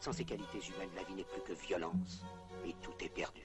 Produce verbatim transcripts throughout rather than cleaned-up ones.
Sans ces qualités humaines, la vie n'est plus que violence. Et tout est perdu.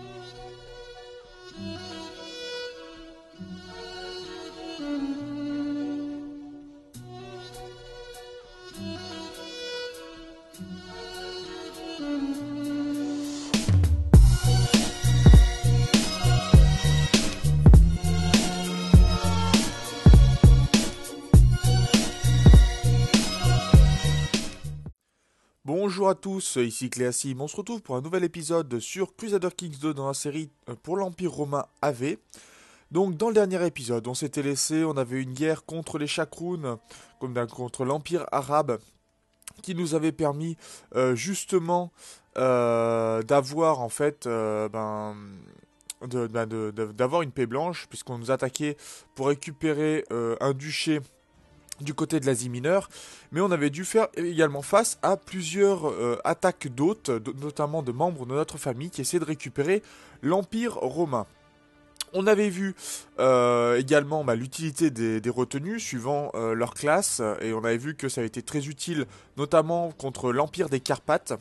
Bonjour à tous, ici Cléasim, on se retrouve pour un nouvel épisode sur Crusader Kings deux dans la série pour l'Empire romain A V. Donc dans le dernier épisode, on s'était laissé, on avait une guerre contre les Chakrouns, contre l'Empire arabe, qui nous avait permis euh, justement euh, d'avoir en fait, euh, ben, de, ben de, de, d'avoir une paix blanche, puisqu'on nous attaquait pour récupérer euh, un duché du côté de l'Asie mineure, mais on avait dû faire également face à plusieurs euh, attaques d'hôtes, notamment de membres de notre famille qui essaient de récupérer l'Empire romain. On avait vu euh, également bah, l'utilité des, des retenues suivant euh, leur classe, et on avait vu que ça a été très utile, notamment contre l'Empire des Carpates.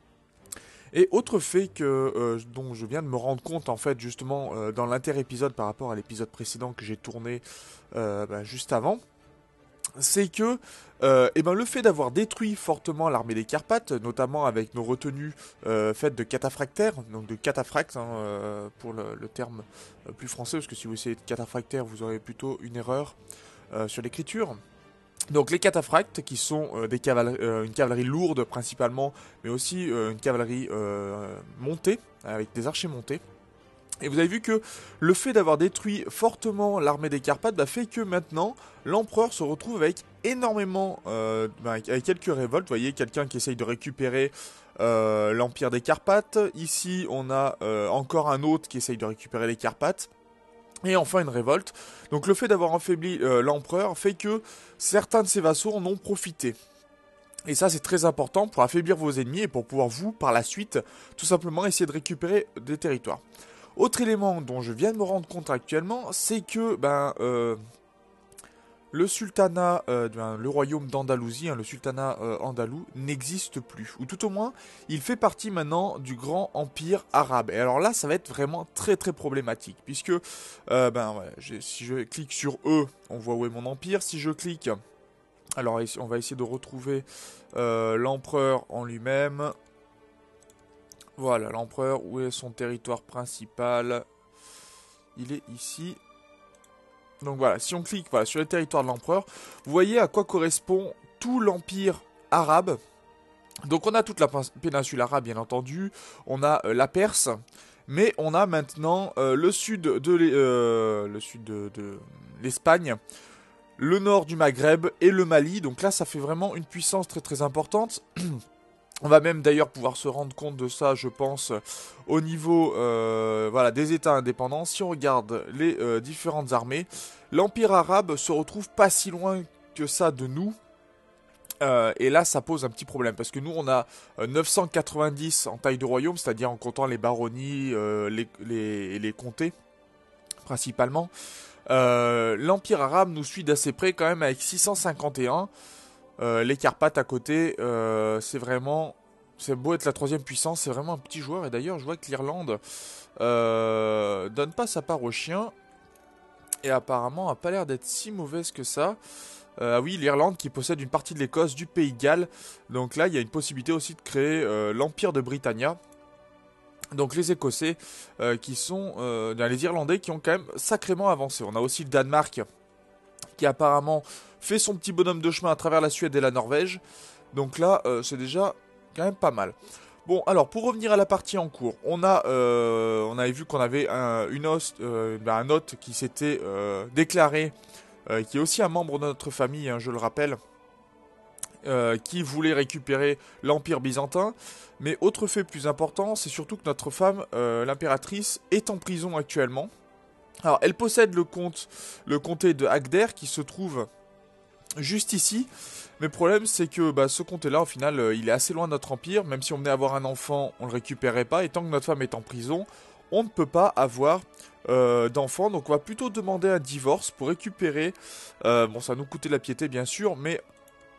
Et autre fait que euh, dont je viens de me rendre compte en fait justement euh, dans l'inter-épisode par rapport à l'épisode précédent que j'ai tourné euh, bah, juste avant, c'est que euh, eh ben, le fait d'avoir détruit fortement l'armée des Carpates, notamment avec nos retenues euh, faites de cataphractaires, donc de cataphractes hein, euh, pour le, le terme plus français, parce que si vous essayez de cataphractaires, vous aurez plutôt une erreur euh, sur l'écriture. Donc les cataphractes qui sont euh, des cavaleries, euh, une cavalerie lourde principalement, mais aussi euh, une cavalerie euh, montée, avec des archers montés. Et vous avez vu que le fait d'avoir détruit fortement l'armée des Carpates bah, fait que maintenant l'empereur se retrouve avec énormément, euh, bah, avec quelques révoltes. Vous voyez, quelqu'un qui essaye de récupérer euh, l'empire des Carpates. Ici, on a euh, encore un autre qui essaye de récupérer les Carpates. Et enfin une révolte. Donc le fait d'avoir affaibli euh, l'empereur fait que certains de ses vassaux en ont profité. Et ça c'est très important pour affaiblir vos ennemis et pour pouvoir vous, par la suite, tout simplement essayer de récupérer des territoires. Autre élément dont je viens de me rendre compte actuellement, c'est que ben, euh, le sultanat, euh, ben, le royaume d'Andalousie, hein, le sultanat euh, andalou, n'existe plus. Ou tout au moins, il fait partie maintenant du grand empire arabe. Et alors là, ça va être vraiment très très problématique. Puisque, euh, ben, ouais, si je clique sur E, on voit où est mon empire. Si je clique, alors on va essayer de retrouver euh, l'empereur en lui-même. Voilà, l'empereur, où est son territoire principal? Il est ici. Donc voilà, si on clique voilà, sur le territoire de l'empereur, vous voyez à quoi correspond tout l'empire arabe. Donc on a toute la péninsule arabe, bien entendu. On a euh, la Perse. Mais on a maintenant euh, le sud de euh, le sud de, de l'Espagne, le nord du Maghreb et le Mali. Donc là, ça fait vraiment une puissance très très importante. On va même d'ailleurs pouvoir se rendre compte de ça, je pense, au niveau euh, voilà, des États indépendants. Si on regarde les euh, différentes armées, l'Empire arabe se retrouve pas si loin que ça de nous. Euh, et là, ça pose un petit problème, parce que nous, on a euh, neuf cent quatre-vingt-dix en taille de royaume, c'est-à-dire en comptant les baronnies, euh, les, les, les comtés, principalement. Euh, L'Empire arabe nous suit d'assez près quand même avec six cent cinquante et un. Euh, les Carpates à côté, euh, c'est vraiment, c'est beau être la troisième puissance, c'est vraiment un petit joueur. Et d'ailleurs, je vois que l'Irlande euh, donne pas sa part aux chiens et apparemment a pas l'air d'être si mauvaise que ça. Euh, ah oui, l'Irlande qui possède une partie de l'Écosse, du Pays de Galles. Donc là, il y a une possibilité aussi de créer euh, l'Empire de Britannia. Donc les Écossais euh, qui sont, euh, les Irlandais qui ont quand même sacrément avancé. On a aussi le Danemark qui apparemment fait son petit bonhomme de chemin à travers la Suède et la Norvège. Donc là, euh, c'est déjà quand même pas mal. Bon, alors, pour revenir à la partie en cours, on, a, euh, on avait vu qu'on avait un, une host, euh, ben, un hôte qui s'était euh, déclaré, euh, qui est aussi un membre de notre famille, hein, je le rappelle, euh, qui voulait récupérer l'Empire byzantin. Mais autre fait plus important, c'est surtout que notre femme, euh, l'impératrice, est en prison actuellement. Alors, elle possède le comte, le comté de Agder qui se trouve juste ici. Mais le problème, c'est que bah, ce comté-là, au final, euh, il est assez loin de notre empire. Même si on venait avoir un enfant, on le récupérait pas. Et tant que notre femme est en prison, on ne peut pas avoir euh, d'enfant. Donc, on va plutôt demander un divorce pour récupérer. Euh, bon, ça va nous coûter de la piété, bien sûr, mais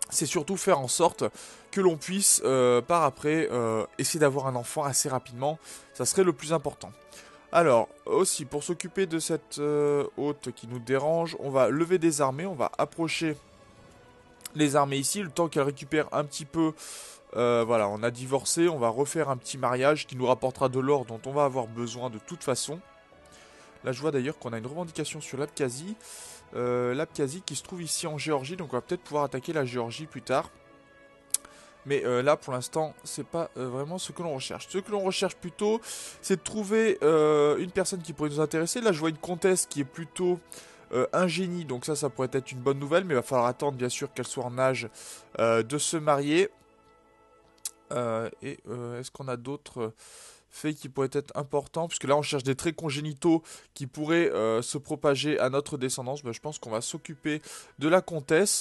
c'est surtout faire en sorte que l'on puisse euh, par après euh, essayer d'avoir un enfant assez rapidement. Ça serait le plus important. Alors, aussi, pour s'occuper de cette euh, hôte qui nous dérange, on va lever des armées, on va approcher les armées ici, le temps qu'elles récupèrent un petit peu. Euh, voilà, on a divorcé, on va refaire un petit mariage qui nous rapportera de l'or dont on va avoir besoin de toute façon. Là, je vois d'ailleurs qu'on a une revendication sur l'Abkhazie. Euh, L'Abkhazie qui se trouve ici en Géorgie, donc on va peut-être pouvoir attaquer la Géorgie plus tard. Mais euh, là, pour l'instant, c'est pas euh, vraiment ce que l'on recherche. Ce que l'on recherche plutôt, c'est de trouver euh, une personne qui pourrait nous intéresser. Là, je vois une comtesse qui est plutôt euh, un génie, donc ça, ça pourrait être une bonne nouvelle. Mais il va falloir attendre, bien sûr, qu'elle soit en âge euh, de se marier. Euh, et euh, est-ce qu'on a d'autres faits qui pourraient être importants? Puisque là, on cherche des traits congénitaux qui pourraient euh, se propager à notre descendance. Ben, je pense qu'on va s'occuper de la comtesse.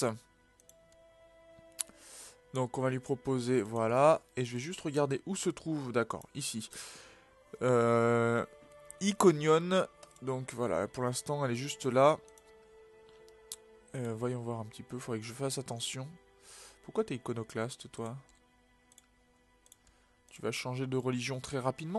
Donc on va lui proposer, voilà, et je vais juste regarder où se trouve, d'accord, ici, euh, Iconion, donc voilà, pour l'instant elle est juste là, euh, voyons voir un petit peu, faudrait que je fasse attention. Pourquoi t'es iconoclaste, toi? Tu vas changer de religion très rapidement?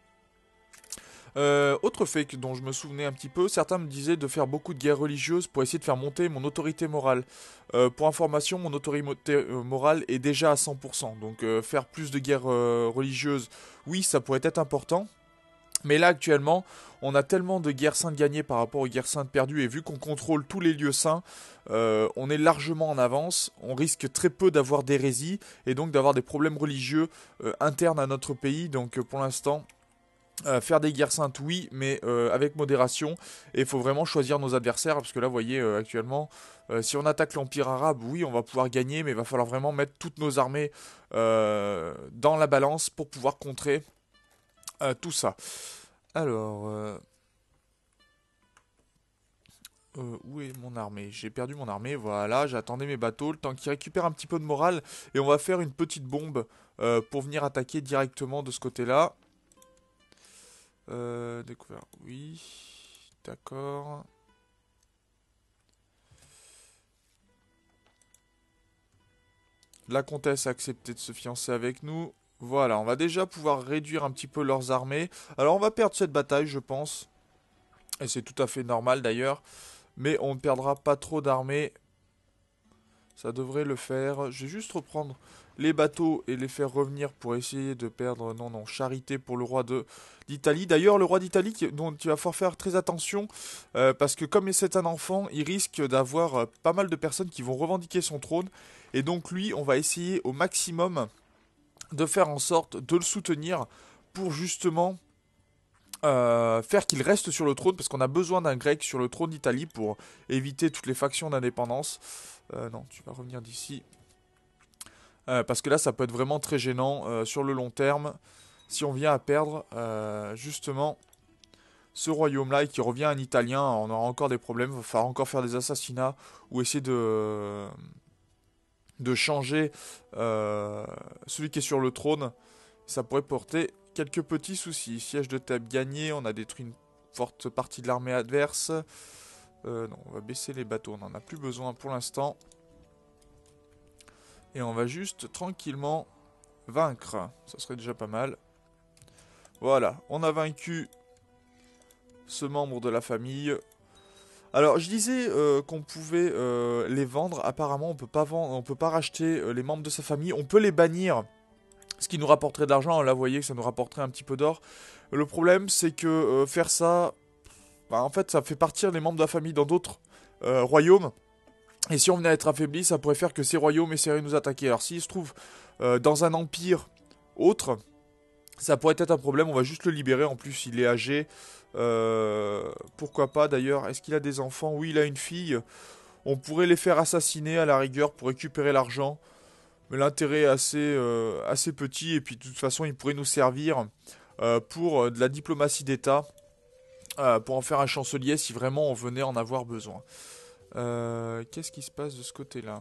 Euh, autre fait que, dont je me souvenais un petit peu, certains me disaient de faire beaucoup de guerres religieuses pour essayer de faire monter mon autorité morale. Euh, pour information, mon autorité euh, morale est déjà à cent pour cent. Donc euh, faire plus de guerres euh, religieuses, oui, ça pourrait être important. Mais là, actuellement, on a tellement de guerres saintes gagnées par rapport aux guerres saintes perdues. Et vu qu'on contrôle tous les lieux saints, euh, on est largement en avance. On risque très peu d'avoir d'hérésie et donc d'avoir des problèmes religieux euh, internes à notre pays. Donc euh, pour l'instant... Euh, faire des guerres saintes, oui, mais euh, avec modération. Et il faut vraiment choisir nos adversaires, parce que là, vous voyez, euh, actuellement, euh, si on attaque l'Empire arabe, oui, on va pouvoir gagner, mais il va falloir vraiment mettre toutes nos armées euh, dans la balance pour pouvoir contrer euh, tout ça. Alors, euh, euh, où est mon armée? J'ai perdu mon armée, voilà, j'attendais mes bateaux, le temps qu'ils récupèrent un petit peu de morale, et on va faire une petite bombe euh, pour venir attaquer directement de ce côté-là. Euh, découvert, oui, d'accord. La comtesse a accepté de se fiancer avec nous. Voilà, on va déjà pouvoir réduire un petit peu leurs armées. Alors on va perdre cette bataille, je pense. Et c'est tout à fait normal d'ailleurs. Mais on ne perdra pas trop d'armées. Ça devrait le faire. Je vais juste reprendre les bateaux et les faire revenir pour essayer de perdre... Non, non, charité pour le roi de d'Italie. D'ailleurs, le roi d'Italie, dont il va falloir faire très attention, euh, parce que comme c'est un enfant, il risque d'avoir euh, pas mal de personnes qui vont revendiquer son trône. Et donc lui, on va essayer au maximum de faire en sorte de le soutenir pour justement euh, faire qu'il reste sur le trône, parce qu'on a besoin d'un grec sur le trône d'Italie pour éviter toutes les factions d'indépendance. Euh, non, tu vas revenir d'ici. Euh, parce que là, ça peut être vraiment très gênant euh, sur le long terme. Si on vient à perdre, euh, justement, ce royaume-là et qui revient un italien, on aura encore des problèmes. Il va falloir encore faire des assassinats ou essayer de, de changer euh, celui qui est sur le trône. Ça pourrait porter quelques petits soucis. Siège de Thèbes gagné, on a détruit une forte partie de l'armée adverse. Euh, non, on va baisser les bateaux, on n'en a plus besoin pour l'instant. Et on va juste tranquillement vaincre. Ça serait déjà pas mal. Voilà, on a vaincu ce membre de la famille. Alors, je disais euh, qu'on pouvait euh, les vendre. Apparemment, on peut pas vendre, on peut pas racheter euh, les membres de sa famille. On peut les bannir, ce qui nous rapporterait de l'argent. Là, vous voyez que ça nous rapporterait un petit peu d'or. Le problème, c'est que euh, faire ça, bah, en fait, ça fait partir les membres de la famille dans d'autres euh, royaumes. Et si on venait à être affaibli, ça pourrait faire que ces royaumes essaieraient de nous attaquer. Alors, s'il se trouve euh, dans un empire autre, ça pourrait être un problème. On va juste le libérer. En plus, il est âgé. Euh, pourquoi pas d'ailleurs? Est-ce qu'il a des enfants? Oui, il a une fille. On pourrait les faire assassiner à la rigueur pour récupérer l'argent. Mais l'intérêt est assez, euh, assez petit. Et puis, de toute façon, il pourrait nous servir euh, pour euh, de la diplomatie d'État. Euh, pour en faire un chancelier si vraiment on venait en avoir besoin. Euh, Qu'est-ce qui se passe de ce côté-là?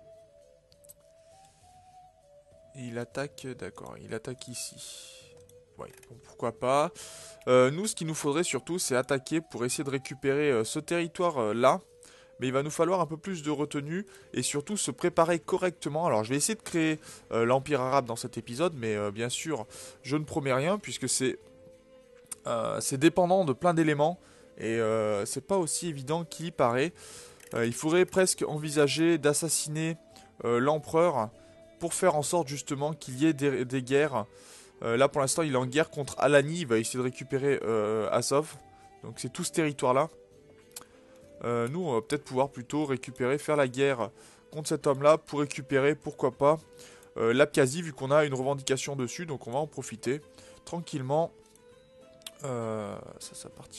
Il attaque, d'accord, il attaque ici. ouais, bon, pourquoi pas. Euh, nous, ce qu'il nous faudrait surtout, c'est attaquer pour essayer de récupérer euh, ce territoire-là. Mais il va nous falloir un peu plus de retenue et surtout se préparer correctement. Alors je vais essayer de créer euh, l'Empire arabe dans cet épisode, mais euh, bien sûr, je ne promets rien puisque c'est euh, c'est dépendant de plein d'éléments et euh, c'est pas aussi évident qu'il y paraît. Euh, il faudrait presque envisager d'assassiner euh, l'empereur pour faire en sorte justement qu'il y ait des, des guerres. Euh, là pour l'instant il est en guerre contre Alani, il va essayer de récupérer euh, Azov. Donc c'est tout ce territoire-là. Euh, nous, on va peut-être pouvoir plutôt récupérer, faire la guerre contre cet homme-là pour récupérer, pourquoi pas, euh, l'Abkhazie, vu qu'on a une revendication dessus. Donc on va en profiter tranquillement. Euh, ça, ça appartient.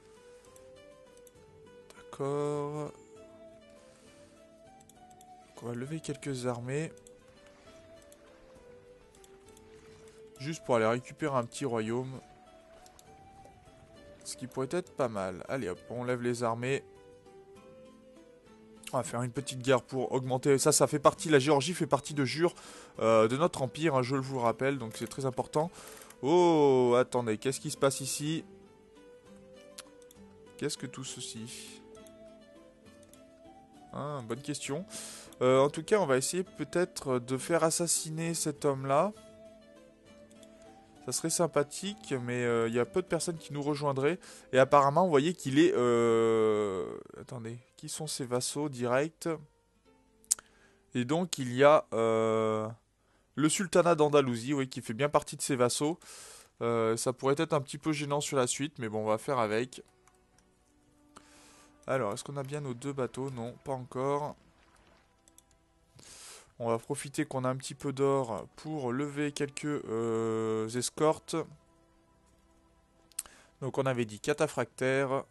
D'accord. Donc on va lever quelques armées. Juste pour aller récupérer un petit royaume. Ce qui pourrait être pas mal. Allez hop, on lève les armées. On va faire une petite guerre pour augmenter. Ça, ça fait partie. La Géorgie fait partie de jure euh, de notre empire, hein, je vous le rappelle. Donc c'est très important. Oh, attendez, qu'est-ce qui se passe ici? Qu'est-ce que tout ceci? Ah, bonne question. Euh, en tout cas, on va essayer peut-être de faire assassiner cet homme-là. Ça serait sympathique, mais il euh, y a peu de personnes qui nous rejoindraient. Et apparemment, vous voyez qu'il est... Euh... Attendez, qui sont ses vassaux directs? Et donc, il y a euh, le sultanat d'Andalousie, oui, qui fait bien partie de ses vassaux. Euh, ça pourrait être un petit peu gênant sur la suite, mais bon, on va faire avec. Alors, est-ce qu'on a bien nos deux bateaux? Non, pas encore. On va profiter qu'on a un petit peu d'or pour lever quelques euh, escortes. Donc on avait dit cataphractaire.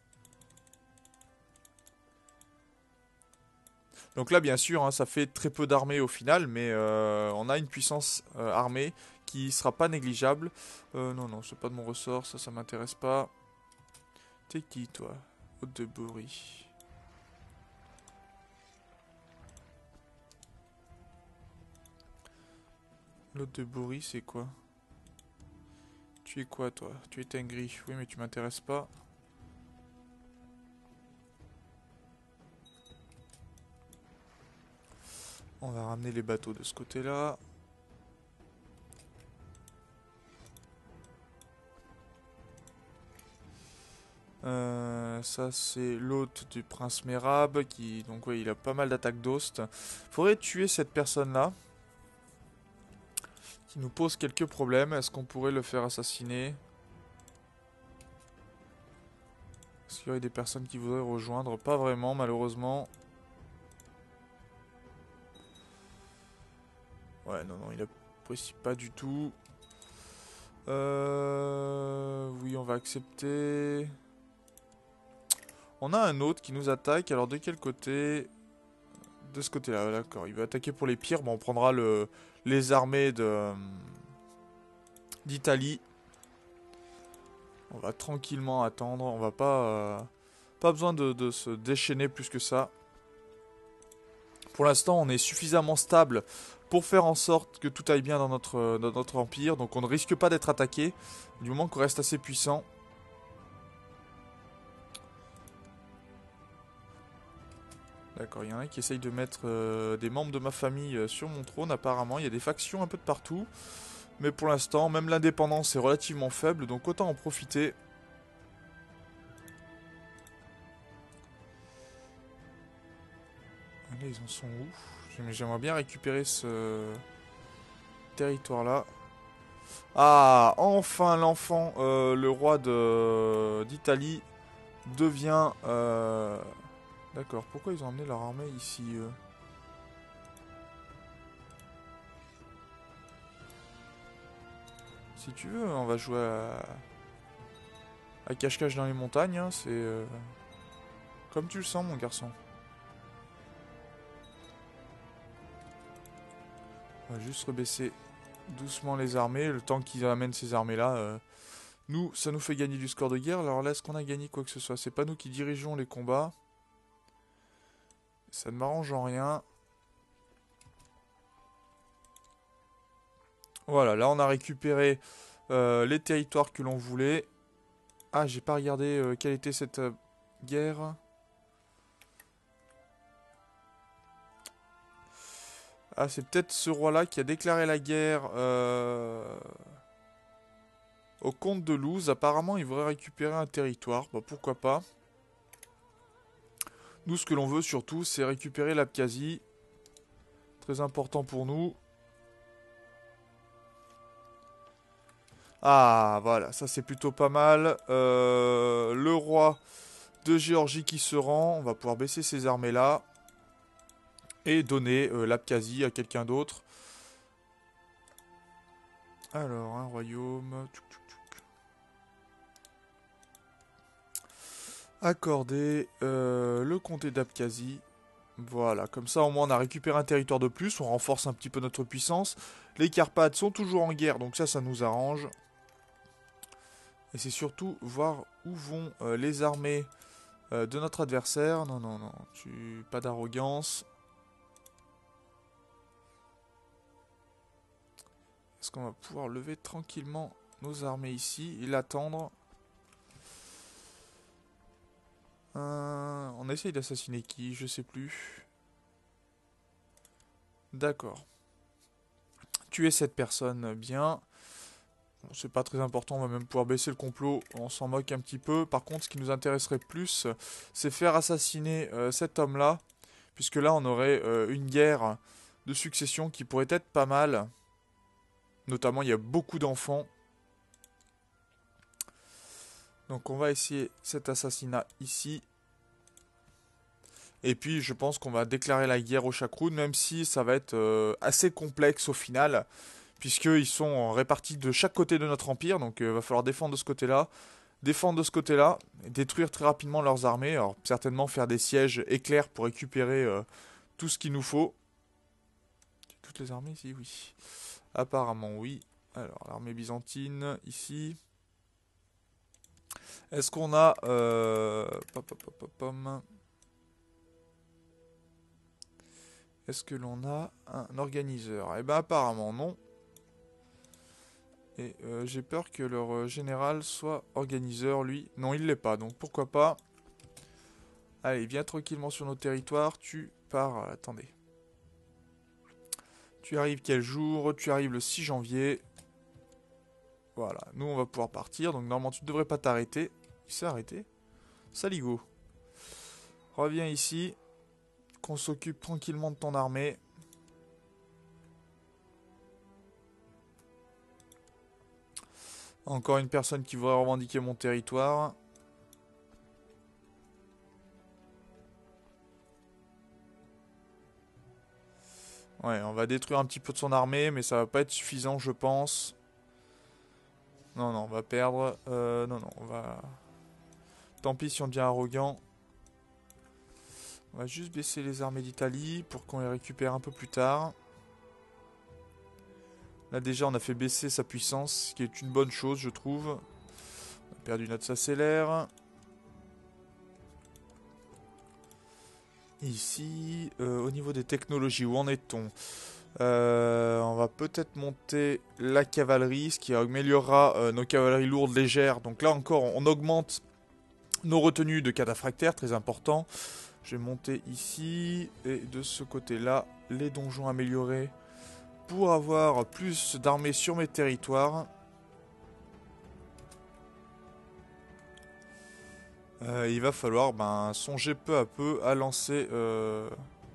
Donc là bien sûr hein, ça fait très peu d'armée au final. Mais euh, on a une puissance euh, armée qui sera pas négligeable. Euh, non non c'est pas de mon ressort. Ça ça m'intéresse pas. T'es qui toi? Haute de Bory. L'autre de Bory, c'est quoi? Tu es quoi, toi? Tu es Tengri. Oui, mais tu m'intéresses pas. On va ramener les bateaux de ce côté-là. Euh, ça, c'est l'hôte du prince Mérab. Qui, donc, ouais, il a pas mal d'attaques d'host. Faudrait tuer cette personne-là. Qui nous pose quelques problèmes. Est-ce qu'on pourrait le faire assassiner? Est-ce qu'il y aurait des personnes qui voudraient rejoindre? Pas vraiment, malheureusement. Ouais, non, non, il apprécie pas du tout. Euh... Oui, on va accepter. On a un autre qui nous attaque. Alors, de quel côté? De ce côté-là, d'accord. Il veut attaquer pour les pires. Bon, on prendra le... les armées de... d'Italie. On va tranquillement attendre. On va pas... Euh... Pas besoin de, de se déchaîner plus que ça. Pour l'instant, on est suffisamment stable pour faire en sorte que tout aille bien dans notre, dans notre empire. Donc on ne risque pas d'être attaqué, du moment qu'on reste assez puissant. D'accord, il y en a qui essaye de mettre euh, des membres de ma famille euh, sur mon trône apparemment. Il y a des factions un peu de partout. Mais pour l'instant, même l'indépendance est relativement faible, donc autant en profiter. Là, ils en sont où? J'aimerais bien récupérer ce territoire-là. Ah, enfin l'enfant, euh, le roi de d'Italie devient... Euh... D'accord, pourquoi ils ont emmené leur armée ici euh Si tu veux, on va jouer à, à cache-cache dans les montagnes, hein, c'est... Euh... Comme tu le sens, mon garçon. On va juste rebaisser doucement les armées, le temps qu'ils amènent ces armées-là. Euh... Nous, ça nous fait gagner du score de guerre. Alors là, est-ce qu'on a gagné quoi que ce soit? C'est pas nous qui dirigeons les combats. Ça ne m'arrange en rien. Voilà, là on a récupéré euh, les territoires que l'on voulait. Ah, j'ai pas regardé euh, quelle était cette euh, guerre. Ah, c'est peut-être ce roi-là qui a déclaré la guerre euh, au comte de Louz. Apparemment, il voudrait récupérer un territoire. Bah, pourquoi pas. Nous, ce que l'on veut surtout, c'est récupérer l'Abkhazie. Très important pour nous. Ah, voilà, ça c'est plutôt pas mal. Euh, le roi de Géorgie qui se rend. On va pouvoir baisser ses armées là. Et donner euh, l'Abkhazie à quelqu'un d'autre. Alors, un royaume. Accorder euh, le comté d'Abkhazie. Voilà, comme ça au moins on a récupéré un territoire de plus, on renforce un petit peu notre puissance. Les Carpates sont toujours en guerre, donc ça, ça nous arrange. Et c'est surtout voir où vont euh, les armées euh, de notre adversaire. Non, non, non, tu... pas d'arrogance. Est-ce qu'on va pouvoir lever tranquillement nos armées ici et l'attendre? euh, On essaye d'assassiner qui? Je sais plus. D'accord. Tuer cette personne, bien. Bon, c'est pas très important, on va même pouvoir baisser le complot, on s'en moque un petit peu. Par contre, ce qui nous intéresserait plus, c'est faire assassiner euh, cet homme-là. Puisque là, on aurait euh, une guerre de succession qui pourrait être pas mal. Notamment, il y a beaucoup d'enfants. Donc on va essayer cet assassinat ici. Et puis je pense qu'on va déclarer la guerre aux Chakroun, même si ça va être euh, assez complexe au final. Puisqu'ils sont répartis de chaque côté de notre empire, donc il euh, va falloir défendre de ce côté-là. Défendre de ce côté-là, détruire très rapidement leurs armées. Alors certainement faire des sièges éclairs pour récupérer euh, tout ce qu'il nous faut. Toutes les armées ici, oui. Apparemment oui. Alors l'armée byzantine ici. Est-ce qu'on a... Euh... Pom, pom, pom, pom, pom. Est-ce que l'on a un organiseur? Eh ben apparemment non. Et euh, j'ai peur que leur euh, général soit organiseur, lui. Non, il l'est pas, donc pourquoi pas. Allez, viens tranquillement sur nos territoires. Tu pars... euh, attendez. Tu arrives quel jour? Tu arrives le six janvier. Voilà, nous on va pouvoir partir. Donc normalement tu ne devrais pas t'arrêter. Il s'est arrêté. Saligo. Reviens ici. Qu'on s'occupe tranquillement de ton armée. Encore une personne qui voudrait revendiquer mon territoire. Ouais, on va détruire un petit peu de son armée, mais ça va pas être suffisant, je pense. Non, non, on va perdre. Euh, non, non, on va... Tant pis si on devient arrogant. On va juste baisser les armées d'Italie pour qu'on les récupère un peu plus tard. Là déjà on a fait baisser sa puissance, ce qui est une bonne chose je trouve. On a perdu notre s'accélère. Ici, euh, au niveau des technologies, où en est-on? euh, On va peut-être monter la cavalerie, ce qui améliorera euh, nos cavaleries lourdes légères. Donc là encore on augmente nos retenues de cataphractaires, très important. Je vais monter ici, et de ce côté-là, les donjons améliorés. Pour avoir plus d'armées sur mes territoires. Euh, il va falloir ben, songer peu à peu à lancer... Euh...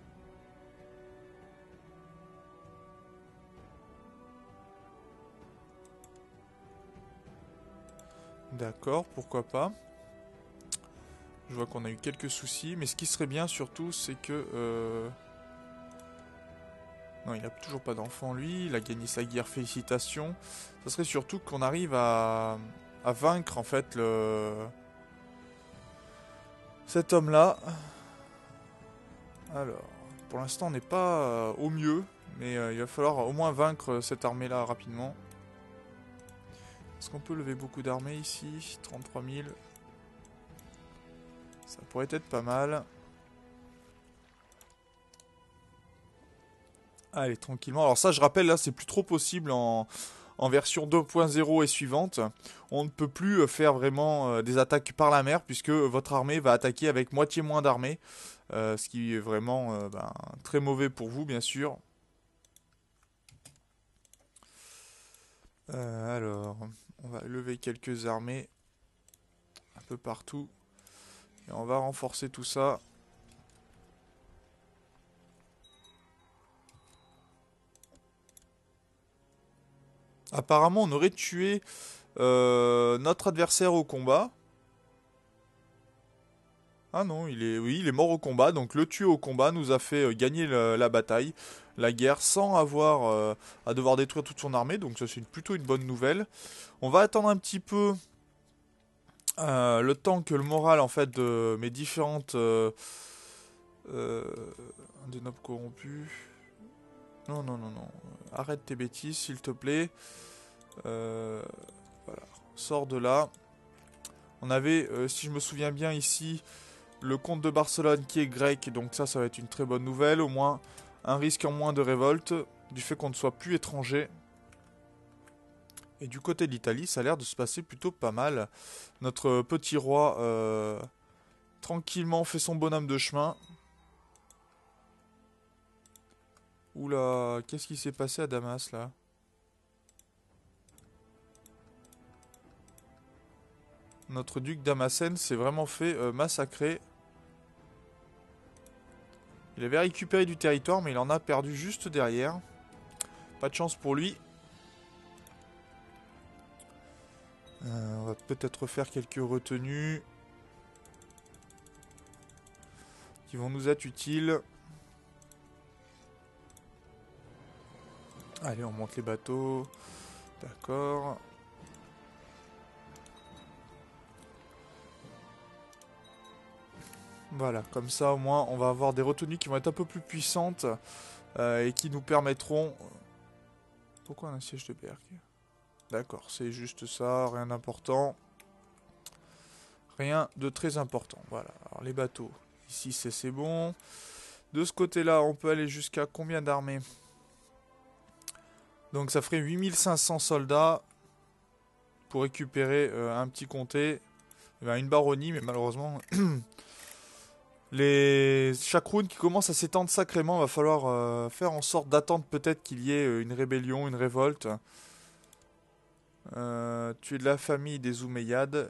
D'accord, pourquoi pas. Je vois qu'on a eu quelques soucis, mais ce qui serait bien surtout, c'est que... Euh... Non, il n'a toujours pas d'enfant, lui. Il a gagné sa guerre, félicitations. Ça serait surtout qu'on arrive à... à vaincre, en fait, le... cet homme-là. Alors, pour l'instant, on n'est pas euh, au mieux. Mais euh, il va falloir au moins vaincre cette armée-là rapidement. Est-ce qu'on peut lever beaucoup d'armées ici? trente-trois mille. Ça pourrait être pas mal. Allez, tranquillement. Alors ça, je rappelle, là, c'est plus trop possible en, en version deux point zéro et suivante, on ne peut plus faire vraiment euh, des attaques par la mer, puisque votre armée va attaquer avec moitié moins d'armée, euh, ce qui est vraiment euh, ben, très mauvais pour vous, bien sûr. Euh, alors, on va lever quelques armées un peu partout, et on va renforcer tout ça. Apparemment, on aurait tué euh, notre adversaire au combat. Ah non, il est, oui, il est mort au combat. Donc le tuer au combat nous a fait euh, gagner la, la bataille, la guerre, sans avoir euh, à devoir détruire toute son armée. Donc ça, c'est une- plutôt une bonne nouvelle. On va attendre un petit peu euh, le temps que le moral, en fait, de mes différentes euh, euh, des nobles corrompus. Non, non, non, non. Arrête tes bêtises, s'il te plaît. Euh, voilà. Sors de là. On avait, euh, si je me souviens bien ici, le comte de Barcelone qui est grec, donc ça, ça va être une très bonne nouvelle. Au moins, un risque en moins de révolte, du fait qu'on ne soit plus étranger. Et du côté de l'Italie, ça a l'air de se passer plutôt pas mal. Notre petit roi, euh, tranquillement, fait son bonhomme de chemin. Oula, qu'est-ce qui s'est passé à Damas, là? Notre duc Damascène s'est vraiment fait euh, massacrer. Il avait récupéré du territoire, mais il en a perdu juste derrière. Pas de chance pour lui. Euh, on va peut-être faire quelques retenues qui vont nous être utiles. Allez, on monte les bateaux. D'accord. Voilà, comme ça au moins on va avoir des retenues qui vont être un peu plus puissantes euh, et qui nous permettront... Pourquoi un siège de Berck? D'accord, c'est juste ça, rien d'important. Rien de très important. Voilà, alors les bateaux, ici c'est bon. De ce côté-là, on peut aller jusqu'à combien d'armées? Donc ça ferait huit mille cinq cents soldats pour récupérer euh, un petit comté. Eh ben, une baronnie, mais malheureusement... Les chakrounes qui commencent à s'étendre sacrément, va falloir euh, faire en sorte d'attendre peut-être qu'il y ait une rébellion, une révolte. Euh, tu es de la famille des Omeyyades.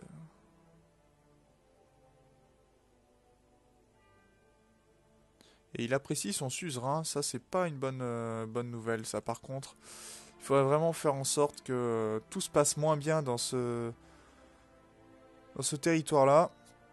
Et il apprécie son suzerain, ça c'est pas une bonne, euh, bonne nouvelle ça par contre. Il faudrait vraiment faire en sorte que tout se passe moins bien dans ce, dans ce territoire-là.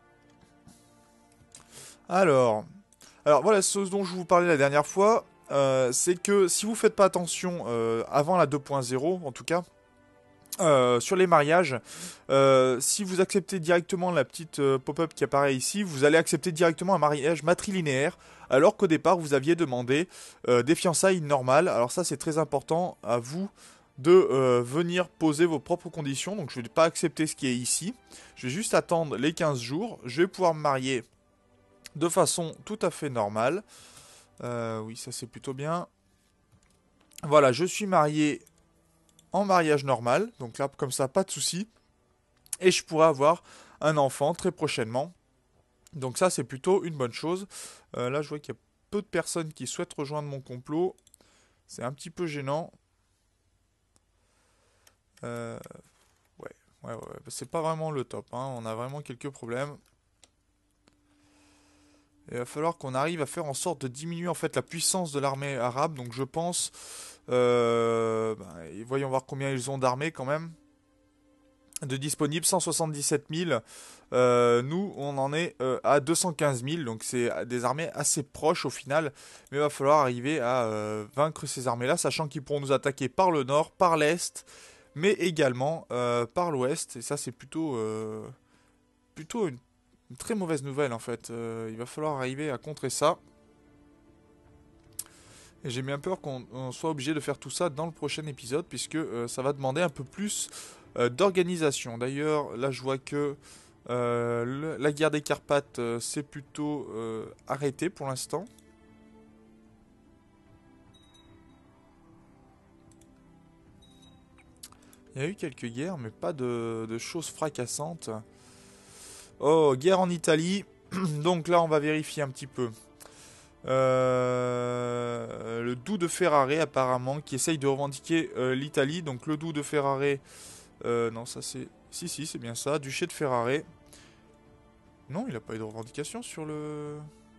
Alors, alors voilà ce dont je vous parlais la dernière fois, euh, c'est que si vous faites pas attention euh, avant la deux point zéro en tout cas, Euh, sur les mariages, euh, si vous acceptez directement la petite euh, pop-up qui apparaît ici, vous allez accepter directement un mariage matrilinéaire, alors qu'au départ vous aviez demandé euh, des fiançailles normales. Alors ça c'est très important à vous de euh, venir poser vos propres conditions. Donc je ne vais pas accepter ce qui est ici. Je vais juste attendre les quinze jours. Je vais pouvoir me marier de façon tout à fait normale. Euh, oui, ça c'est plutôt bien. Voilà, je suis marié en mariage normal, donc là comme ça pas de souci, et je pourrais avoir un enfant très prochainement, donc ça c'est plutôt une bonne chose. Euh, là je vois qu'il y a peu de personnes qui souhaitent rejoindre mon complot, c'est un petit peu gênant. Euh, ouais, ouais, ouais, c'est pas vraiment le top, hein. On a vraiment quelques problèmes. Il va falloir qu'on arrive à faire en sorte de diminuer en fait la puissance de l'armée arabe, donc je pense, euh, bah, voyons voir combien ils ont d'armées quand même. De disponibles, cent soixante-dix-sept mille. Euh, nous, on en est euh, à deux cent quinze mille. Donc, c'est des armées assez proches au final. Mais il va falloir arriver à euh, vaincre ces armées-là, sachant qu'ils pourront nous attaquer par le nord, par l'est, mais également euh, par l'ouest. Et ça, c'est plutôt, euh, plutôt une, une très mauvaise nouvelle en fait. Euh, il va falloir arriver à contrer ça. Et j'ai bien peur qu'on soit obligé de faire tout ça dans le prochain épisode, puisque euh, ça va demander un peu plus euh, d'organisation. D'ailleurs, là je vois que euh, le, la guerre des Carpates euh, s'est plutôt euh, arrêtée pour l'instant. Il y a eu quelques guerres, mais pas de, de choses fracassantes. Oh, guerre en Italie. Donc là, on va vérifier un petit peu. Euh, le doux de Ferrare, apparemment, qui essaye de revendiquer euh, l'Italie. Donc le doux de Ferrare... Euh, non, ça c'est... Si, si, c'est bien ça. Duché de Ferrare. Non, il n'a pas eu de revendication sur le...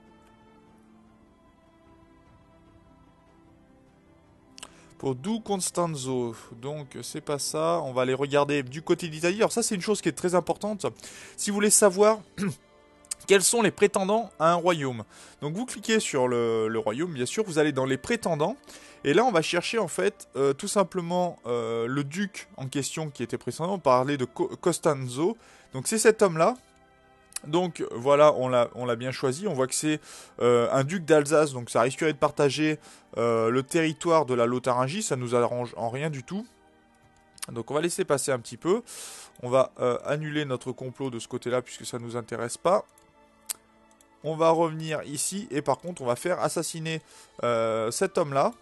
Pour Doux Constanzo. Donc, c'est pas ça. On va aller regarder du côté d'Italie. Alors ça, c'est une chose qui est très importante. Si vous voulez savoir... Quels sont les prétendants à un royaume? Donc vous cliquez sur le, le royaume, bien sûr, vous allez dans les prétendants, et là on va chercher en fait euh, tout simplement euh, le duc en question qui était précédemment, on parlait de Co Costanzo, donc c'est cet homme-là. Donc voilà, on l'a bien choisi, on voit que c'est euh, un duc d'Alsace, donc ça risquerait de partager euh, le territoire de la Lotharingie, ça nous arrange en rien du tout. Donc on va laisser passer un petit peu, on va euh, annuler notre complot de ce côté-là puisque ça ne nous intéresse pas. On va revenir ici et par contre on va faire assassiner euh, cet homme-là.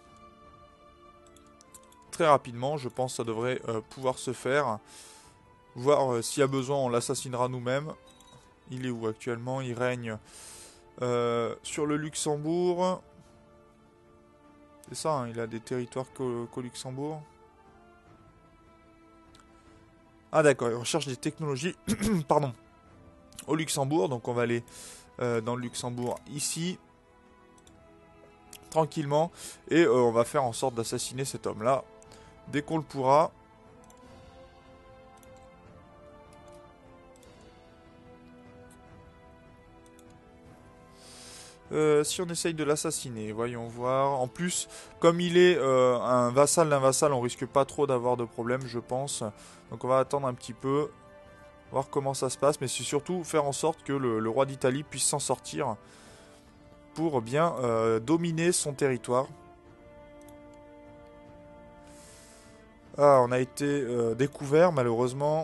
Très rapidement, je pense que ça devrait euh, pouvoir se faire. Voir euh, s'il y a besoin, on l'assassinera nous-mêmes. Il est où actuellement? Il règne euh, sur le Luxembourg. C'est ça, hein, il a des territoires qu'au qu'au Luxembourg. Ah d'accord, il recherche des technologies pardon, au Luxembourg. Donc on va aller... Euh, dans le Luxembourg ici tranquillement et euh, on va faire en sorte d'assassiner cet homme là dès qu'on le pourra. Euh, si on essaye de l'assassiner, voyons voir. En plus, comme il est euh, un vassal d'un vassal, on risque pas trop d'avoir de problème, je pense. Donc on va attendre un petit peu, voir comment ça se passe, mais c'est surtout faire en sorte que le, le roi d'Italie puisse s'en sortir pour bien euh, dominer son territoire. Ah, on a été euh, découvert malheureusement.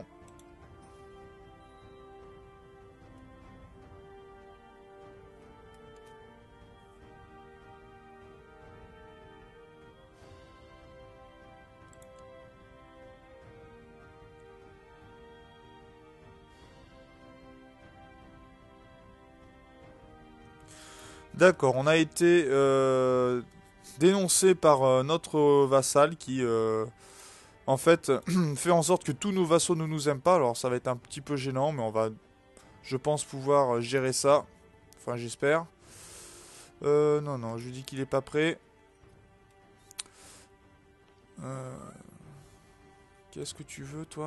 D'accord, on a été euh, dénoncé par euh, notre vassal qui, euh, en fait, fait en sorte que tous nos vassaux ne nous aiment pas. Alors ça va être un petit peu gênant, mais on va, je pense, pouvoir gérer ça. Enfin, j'espère. Euh, non, non, je lui dis qu'il est pas prêt. Euh, Qu'est-ce que tu veux, toi ?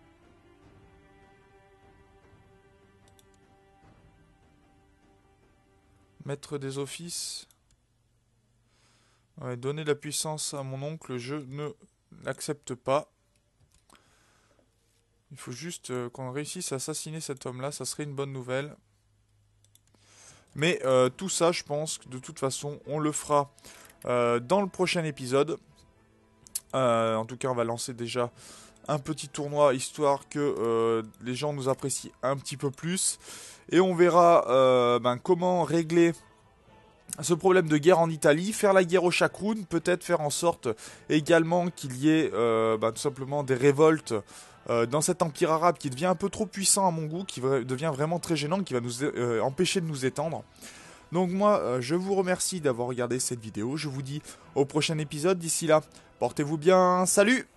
Maître des offices. Ouais, donner la puissance à mon oncle, je ne l'accepte pas. Il faut juste euh, qu'on réussisse à assassiner cet homme-là, ça serait une bonne nouvelle. Mais euh, tout ça, je pense que de toute façon, on le fera euh, dans le prochain épisode. Euh, en tout cas, on va lancer déjà un petit tournoi, histoire que euh, les gens nous apprécient un petit peu plus. Et on verra euh, ben, comment régler ce problème de guerre en Italie, faire la guerre au Chakroun, peut-être faire en sorte également qu'il y ait euh, bah, tout simplement des révoltes euh, dans cet empire arabe qui devient un peu trop puissant à mon goût, qui devient vraiment très gênant, qui va nous euh, empêcher de nous étendre. Donc moi, euh, je vous remercie d'avoir regardé cette vidéo, je vous dis au prochain épisode, d'ici là, portez-vous bien, salut!